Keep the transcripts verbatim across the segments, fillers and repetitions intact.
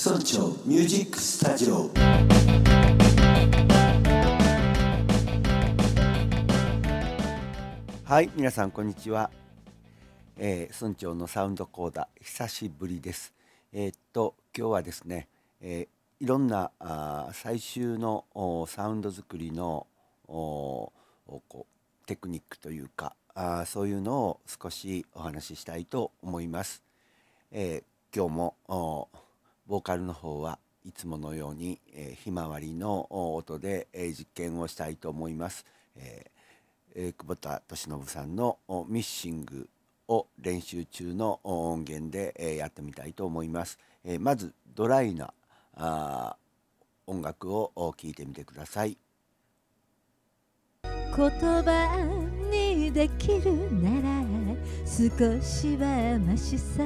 村長ミュージックスタジオ。はい、皆さんこんにちは。えー、村長のサウンドコーダ久しぶりです。えー、っと今日はですね、えー、いろんなあ最終のサウンド作りのこうテクニックというかあそういうのを少しお話ししたいと思います。えー、今日もボーカルの方はいつものように、えー、ひまわりの音で、えー、実験をしたいと思います。えーえー、久保田利伸さんのミッシングを練習中の音源で、えー、やってみたいと思います。えー、まずドライなあ音楽を聴いてみてください。 言葉にできるなら少しはマシさ、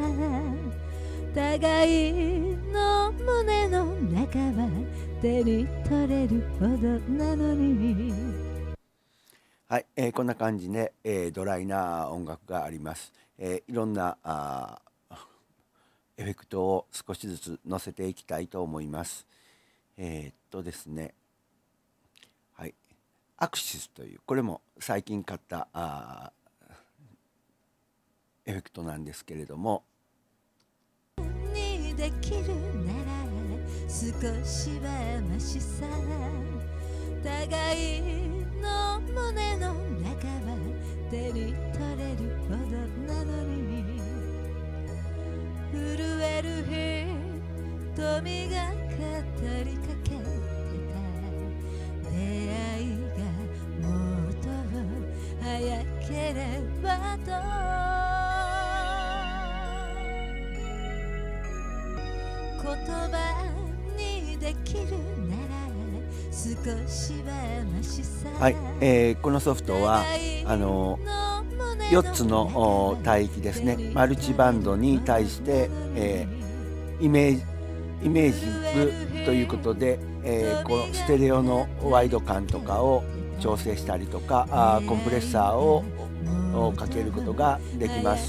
互いの胸の中は手に取れるほどなのに。 はい、えー、こんな感じで、えー、ドライな音楽があります。えー、いろんなあエフェクトを少しずつ乗せていきたいと思います。えー、っとですね、はい、アクシスというこれも最近買ったあエフェクトなんですけれども、 できるなら少しはマシさ、互いの胸の中は手に取れるほどなのに。震える瞳が語りかけてた出会いがもっと早ければと。言葉にできるなら少しはマシさ。 はい、えー、このソフトはあのよっつの帯域ですね、マルチバンドに対して、えー、イメージイメージングということで、えー、このステレオのワイド感とかを調整したりとかあコンプレッサーをかけることができます。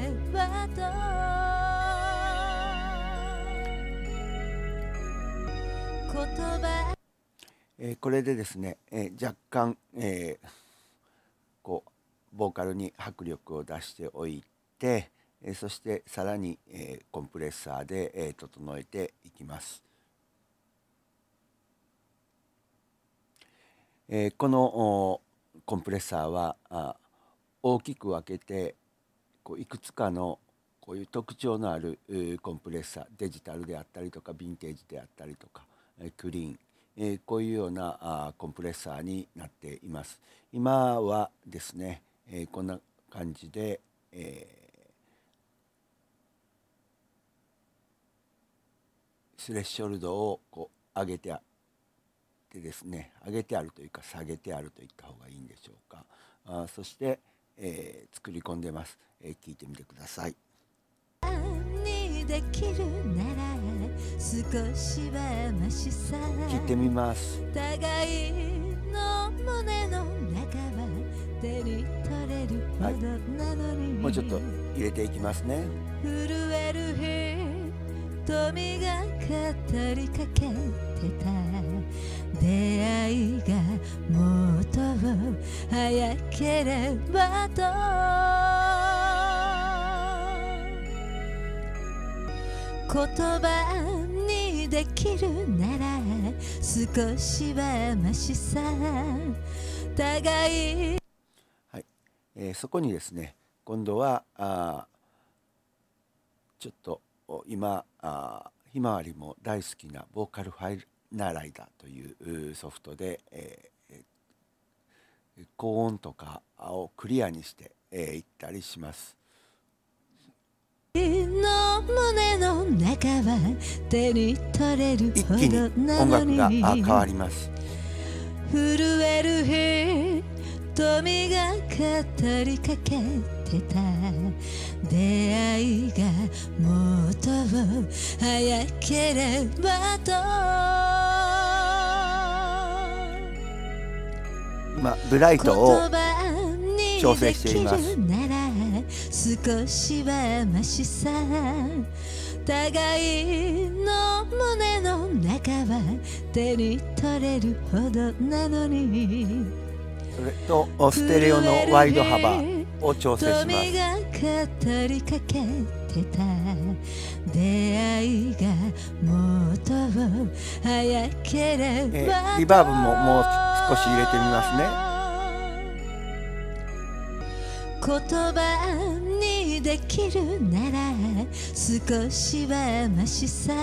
えー、これでですね、えー、若干、えー、こうボーカルに迫力を出しておいて、えー、そしてさらに、えー、コンプレッサーで、えー、整えていきます。えー、このコンプレッサーはあ大きく分けてこういくつかのこういう特徴のあるコンプレッサー、デジタルであったりとかヴィンテージであったりとかクリーン、えー、こういうようなあコンプレッサーになっています。今はですね、えー、こんな感じで、えー、スレッショルドをこう上げてあってですね、上げてあるというか下げてあると言った方がいいんでしょうか。あそして、えー、作り込んでます。えー、聞いてみてください。 できるなら少しはマシさ。 聞いてみます。 互いの胸の中は手に取れるほどなのに、はい、 もうちょっと入れていきますね。 震える瞳が語りかけてた出会いがもっと早ければと。言葉にできるなら少しはマシさ、互い、 はい、えー、そこにですね今度はあちょっと今あひまわりも大好きなボーカルファイナーライダーというソフトで、えー、高音とかをクリアにしてい、えー、ったりします。 の胸の中は手に取れるほどなのに。 一気に音楽が変わります。 震える瞳が語りかけてた出会いがもっと早ければと。 今ブライトを調整しています。 少しはマシさ互いの胸の中は手に取れるほどなのにそれとステレオのワイド幅を調整します。 瞳が語りかけてた出会いがもっと早ければ、 えー、リバーブももう少し入れてみますね。 言葉にできるなら少しはマシさ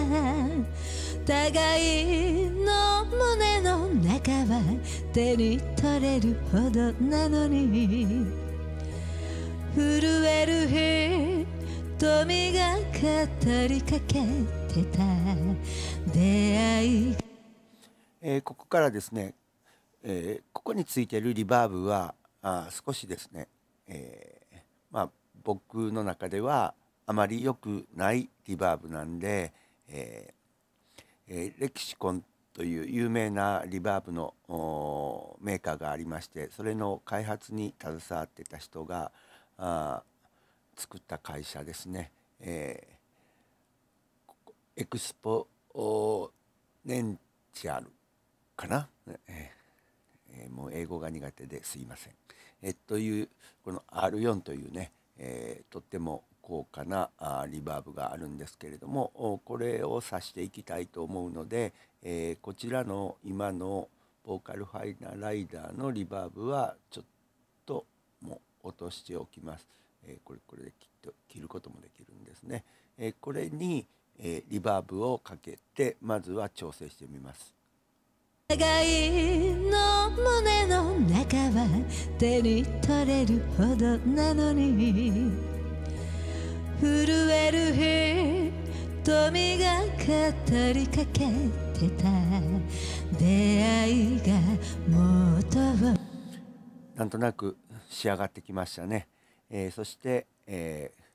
互いの胸の中は手に取れるほどなのに震える瞳が語りかけてた出会い、 えー、ここからですね、えー、ここについているリバーブはあ少しですね、えー、まあ僕の中ではあまり良くないリバーブなんで、えーえー、レキシコンという有名なリバーブのメーカーがありまして、それの開発に携わってた人があ作った会社ですね、えー、エクスポネンチャルかな、えー、もう英語が苦手ですいません。えというこの アールフォー というね、えー、とっても高価なあリバーブがあるんですけれども、これを指していきたいと思うので、えー、こちらの今のボーカルファイナーライダーのリバーブはちょっともう落としておきます。えー、これこれできっと切ることもできるんですね。えー、これに、えー、リバーブをかけてまずは調整してみます。 互いの胸の中は手に取れるほどなのに震える瞳が語りかけてた出会いがもっとなんとなく仕上がってきましたね。えー、そして、えー、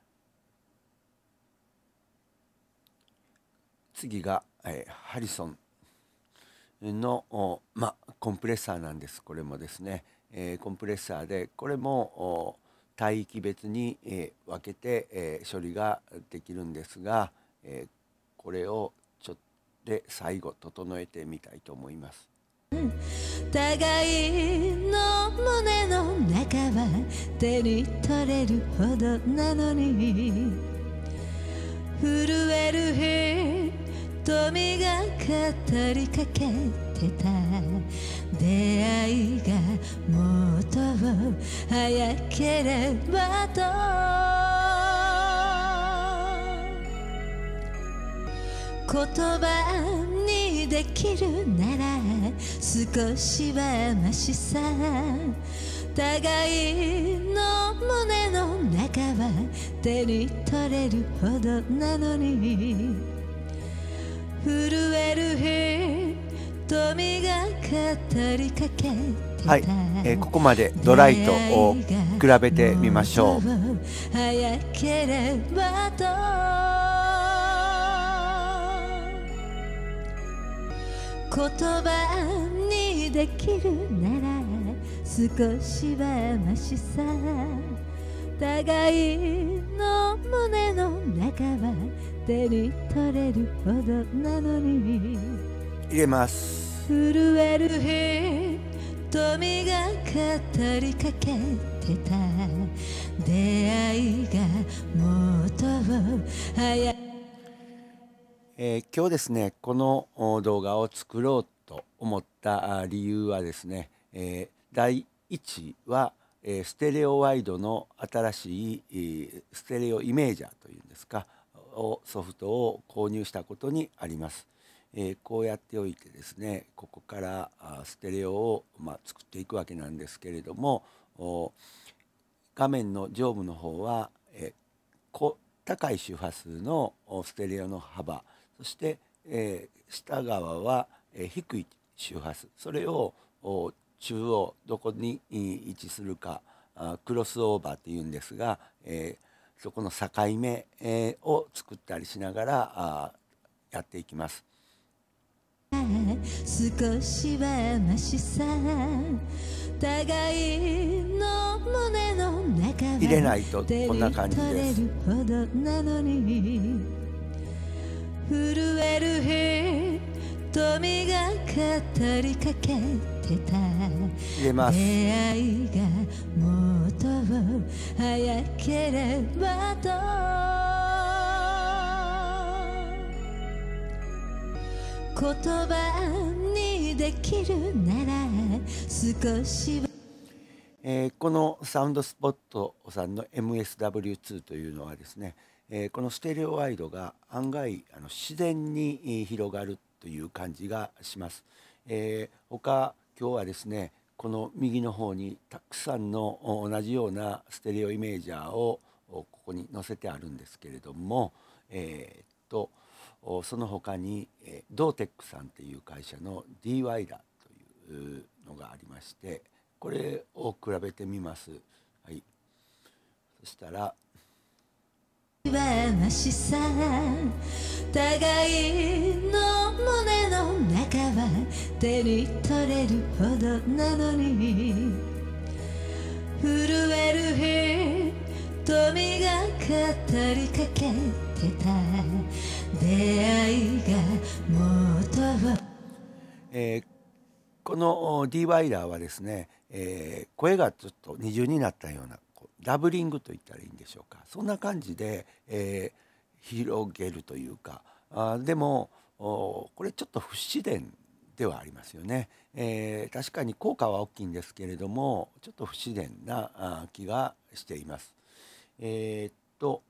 次が、えー、ハリソンの、まあ、コンプレッサーなんです。これもですね、えー、コンプレッサーでこれも帯域別に、えー、分けて、えー、処理ができるんですが、えー、これをちょっとで最後整えてみたいと思います。 互いの胸の中は手に取れるほどなのに震える瞳が語りかけてた出会いがもっと早ければと言葉にできるなら少しはマシさ互いの胸の中は手に取れるほどなのに震える瞳が語りかけてた、 はい、えー、ここまでドライとを比べてみましょう。 早ければと言葉にできるなら少しはマシさ互いの胸の中は手に取れるほどなのに入れます。 震える瞳が語りかけてた出会いがもっと早い、 えー、今日ですねこの動画を作ろうと思った理由はですね、えー、だいいちは、えー、ステレオワイドの新しい、えー、ステレオイメージャーというんですかをソフトを購入したことにあります。えー、こうやっておいてですねここからあステレオを、まあ、作っていくわけなんですけれども画面の上部の方は、えー、高い周波数のステレオの幅そして、えー、下側は、えー、低い周波数それを中央どこに位置するかあクロスオーバーっていうんですが、えー、そこの境目、えー、を作ったりしながらあやっていきます。 少しはマシさ互いの胸の中入れないとこんな感じです。 震える瞳が語りかけてた入れます。 出会いがもっと早ければと言葉にできるなら少しは、 えー、このサウンドスポットさんの エムエスダブリューツー というのはですね、えー、このステレオワイドが案外あの自然に広がるという感じがします。えー、他今日はですねこの右の方にたくさんの同じようなステレオイメージャーをここに載せてあるんですけれども、えー、っとその他にドーテックさんっていう会社の D ワイダーというのがありまして、これを比べてみます。はい、そしたらましさ互いの胸の中は手に取れるほどなのに震える瞳が語りかけてた出会いがもっと、 えー、この D ワイダーはですね、えー、声がちょっと二重になったようなダブリングと言ったらいいんでしょうか、そんな感じで、えー、広げるというか、あでもこれちょっと不自然ではありますよね。えー、確かに効果は大きいんですけれどもちょっと不自然な気がしています。えー、っと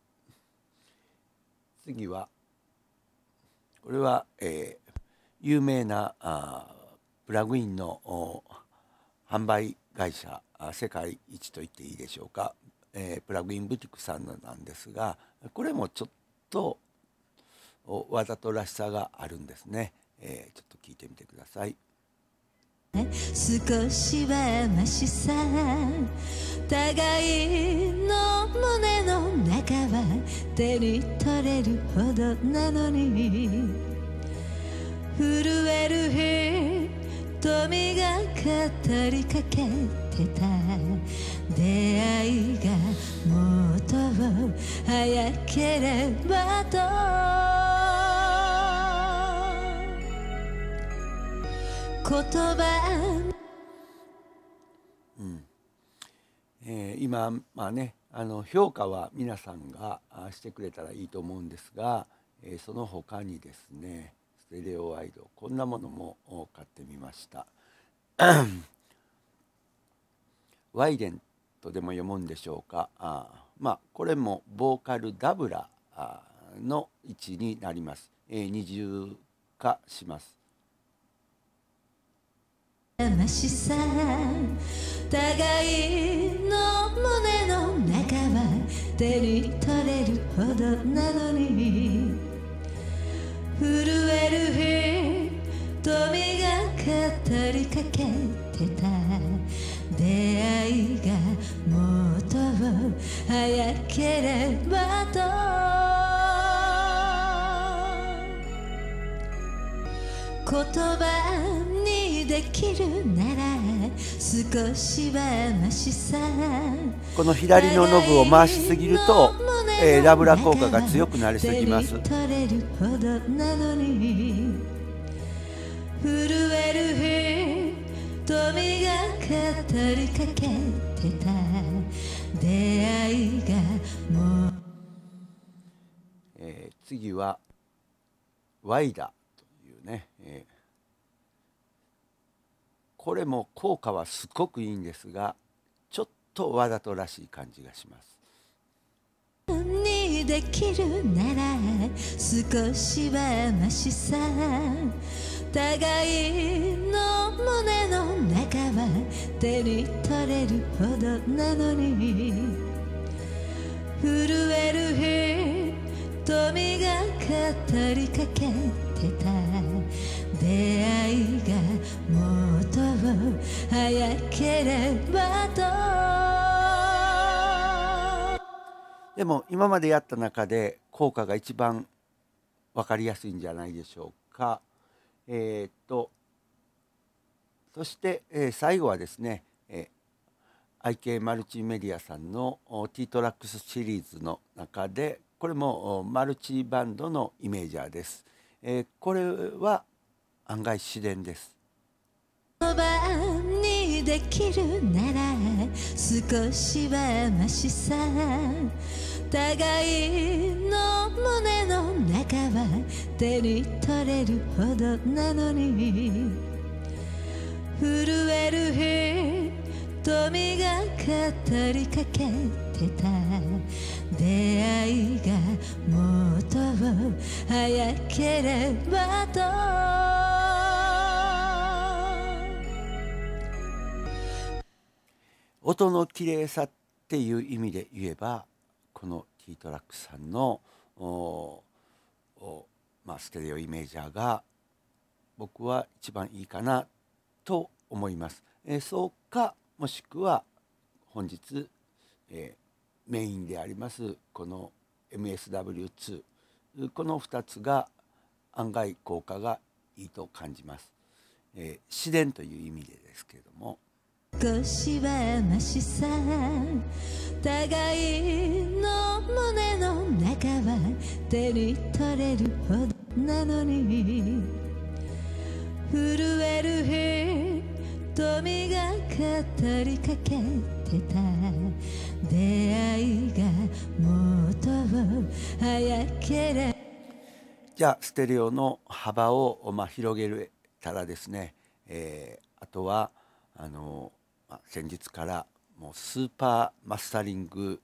次はこれは、えー、有名なあプラグインの販売会社世界一と言っていいでしょうか、えー、プラグインブティックさんなんですが、これもちょっとわざとらしさがあるんですね。えー、ちょっと聞いてみてください。 少しはましさ互いの胸の中は手に取れるほどなのに震える瞳が語りかけてた出会いがもっと早ければと言葉、 うんえー、今まあねあの評価は皆さんがしてくれたらいいと思うんですが、えー、その他にですねステレオワイドこんなものも買ってみました。ワイデンとでも読むんでしょうか。あまあこれもボーカルダブラの位置になります。えー、二重化します。 ましさ互いの胸の中は手に取れるほどなのに震える瞳が語りかけてた出会いがもっと早ければと言葉にできるなら少しはましさこの左のノブを回しすぎると、えー、ラブラ効果が強くなりすぎます。 取れるほどなのに震える瞳が語りかけてた出会いがもう、 えー、次はワイダというね、えー、これも効果はすごくいいんですがちょっとわざとらしい感じがします。 にできるなら少しはましさ互いの胸の中は手に取れるほどなのに震える瞳が語りかけてた出会いがもっと早ければとでも今までやった中で効果が一番分かりやすいんじゃないでしょうか。えー、っとそして、えー、最後はですね、えアイケー マルチメディアさんの T トラックスシリーズの中で、これもマルチバンドのイメージャーです。えー、これは案外自然です。 そばにできるなら少しはマシさ、互いの胸の中は手に取れるほどなのに、震える瞳が語りかけてた出会いがもっと早ければと。 音の綺麗さっていう意味で言えば、この T トラックさんのおお、まあ、ステレオイメージャーが僕は一番いいかなと思います。えー、そうかもしくは本日、えー、メインでありますこの エムエスダブリューツー、 このふたつが案外効果がいいと感じます。えー、自然という意味でですけれども、 少しはマシさ、互いの胸の中は手に取れるほどなのに、震える瞳が語りかけてた出会いがもっと早ければ。 じゃあステレオの幅を、まあ、広げたらですね、えー、あとはあのまあ、先日からもうスーパーマスタリング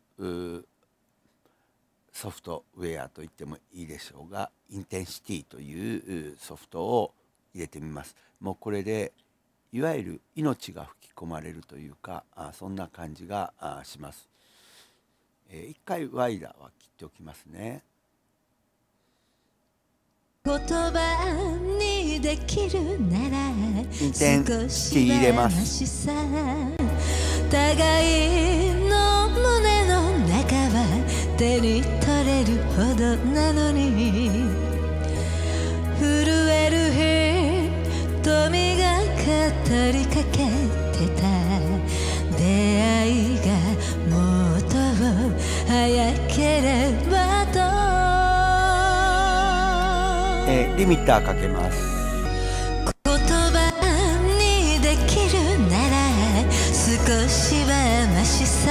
ソフトウェアと言ってもいいでしょうが、インテンシティというソフトを入れてみます。もうこれでいわゆる命が吹き込まれるというか、あそんな感じがします。えー、一回ワイダーは切っておきますね。 言葉にできるならインテンシティ入れます。 互いの胸の中は手に取れるほどなのに、震える瞳が語りかけてた出会いがもっと早ければと。 えー、リミッターかけます。 言葉にできるなら少しはマシさ、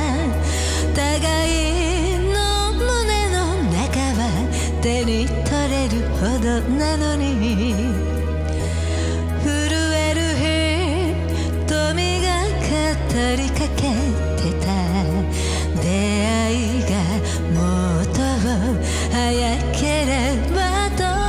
互いの胸の中は手に取れるほどなのに、震える瞳が語りかけてた出会いがもっと早ければと。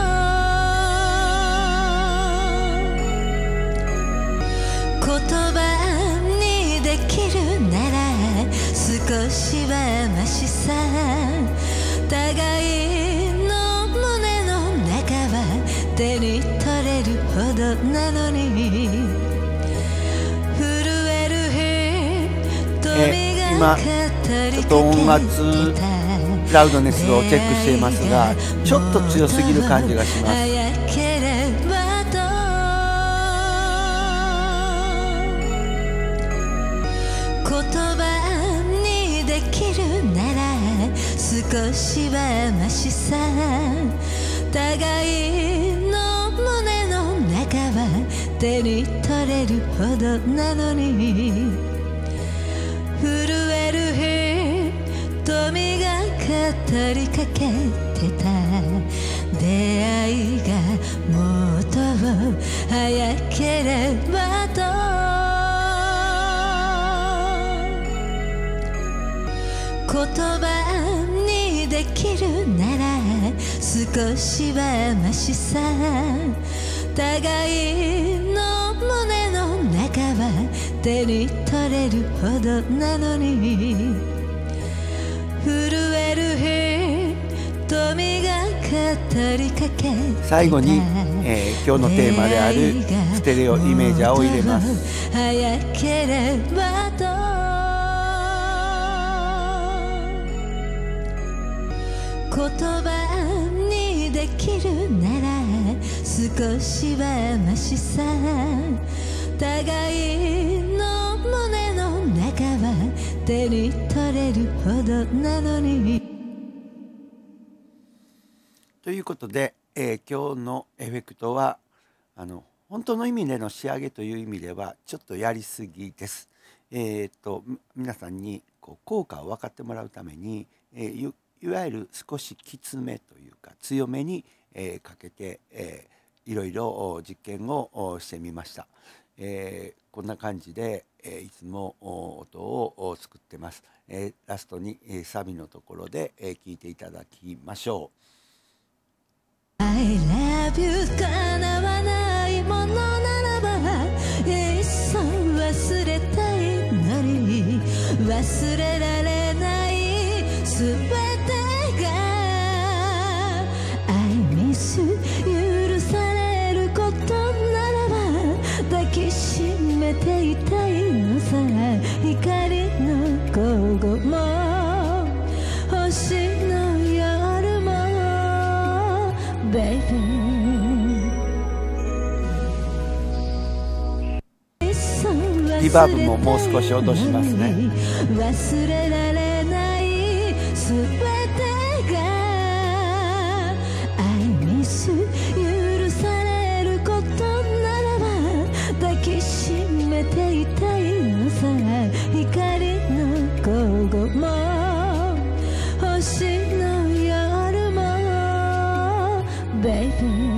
言葉にできるなら少しはマシさ、互いの胸の中は手に取れるほどなのに、震える瞳が語りかけてた。 ちょっと音圧ラウドネスをチェックしていますが、ちょっと強すぎる感じがします。 言葉にできるなら少しはマシさ、互いの胸の中は手に取れるほどなのに、震える瞳が語りかけてた出会いがもっと早ければと。言葉にできるなら少しはマシさ、互いの胸の中は手に取れるほどなのに、震える瞳が語りかけてた。 最後に、えー、今日のテーマであるステレオイメージャーを入れます。 早ければと。言葉にできるなら少しはマシさ、互いの胸の中手に取れるほどなのに。 ということで、えー今日のエフェクトはあの本当の意味での仕上げという意味ではちょっとやりすぎです。えーっとみ皆さんにこう効果を分かってもらうために、えーいいわゆる少しきつめというか強めに、えーかけて、えーいろいろお実験をおしてみました。えーこんな感じで、えーいつもお音をお作ってます。えーラストに、えーサビのところで、えー聞いていただきましょう。 I love you 叶わないものならばいっそ忘れたいのに忘れられないすべてが I miss 許されることならば抱きしめていたいのさ光の午後も星の夜もリバーブももう少し落としますね。 忘れられないすべてが I miss 許されることならば抱きしめていたいのさ光の午後も星の夜もBaby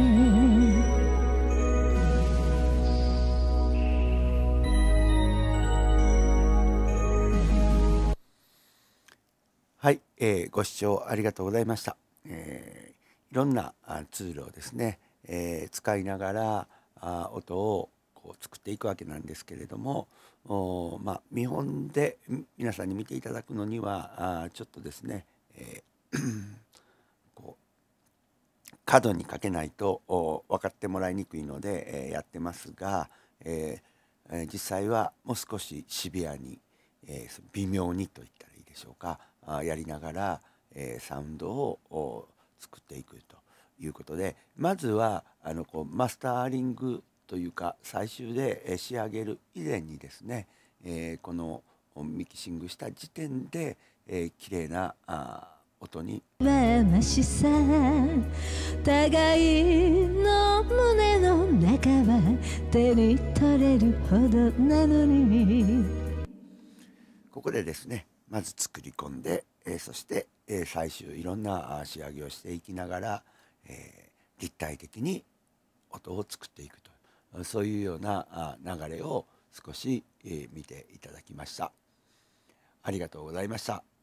はい、えーご視聴ありがとうございました。えーいろんなあツールをですね、えー使いながらあ音をこう作っていくわけなんですけれども、おまあ、見本でみ皆さんに見ていただくのにはあちょっとですね、えーこう角にかけないとお分かってもらいにくいので、えーやってますが、えーえー実際はもう少しシビアに、えー微妙にといったらいいでしょうか、あやりながら、えーサウンドをお作っていくということで、まずはあのこうマスタリングというか最終でえー仕上げる以前にですね、えーこのミキシングした時点で、えー、綺麗なあ音にましさ互いの胸の中は手に取れるほどなのに。 ここでですねまず作り込んで、えーそして、えー最終いろんなあ仕上げをしていきながら、えー立体的に音を作っていくと、そういうようなあ流れを少し、えー見ていただきました。ありがとうございました。